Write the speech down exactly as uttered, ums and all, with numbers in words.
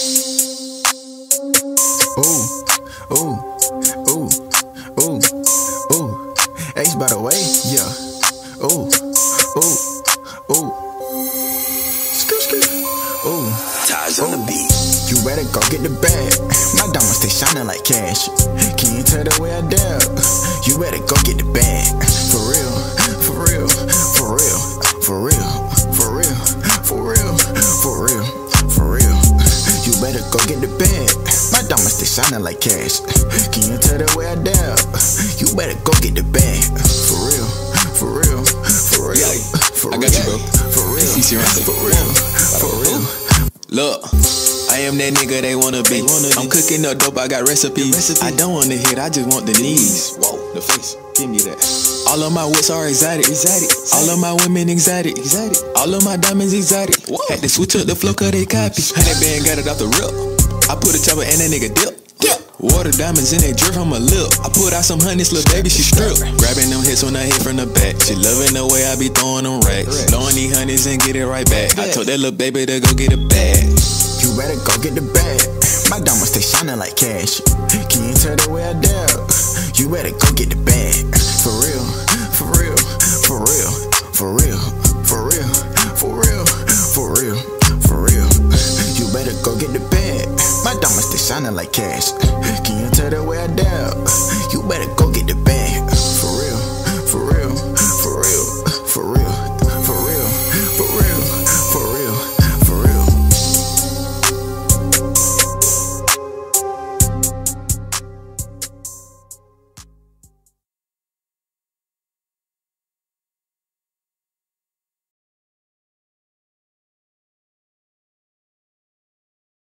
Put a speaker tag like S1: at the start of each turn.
S1: Ooh, ooh, ooh, ooh, ooh. Ace by the way, yeah. Ooh, ooh, ooh. Skip, skip. Ooh.
S2: Ties on the beat.
S1: You better go get the bag. My diamonds stay shining like cash. Can you tell the way I dab? You better go get the bag. For real, for real, for real, for real, for real, for real, for real, for real. You better go get the bag. My diamonds stay shining like cash. Can you tell the way I dab? You better go get the bag. For real, for real, for real, for real.
S3: I got you, bro.
S1: For real, for real, for real.
S3: Look, I am that nigga they wanna be. I'm cooking up dope, I got recipes. I don't want the hit, I just want the knees. Whoa, the face, give me that. All of my whips are exotic, exotic. All of my women exotic, exotic. All of my diamonds exotic. Whoa. Had to switch up the flow cause they copy. Hundred band got it off the rip. I put a chopper in that nigga dip. Dip. Water diamonds in that drip from my lip. I put out some honeys, little baby, she strip. Grabbing them hits when I hit from the back. She loving the way I be throwing them racks. Blowing these honeys and get it right back. I told that little baby to go get a bag.
S1: You better go get the bag. My diamonds stay shining like cash. Can you tell the way I dab? You better go get the bag. For real, for real, for real, for real, for real, for real, for real, for real. You better go get the bag. My diamonds stay shining like cash. Can you tell the way I dab? You better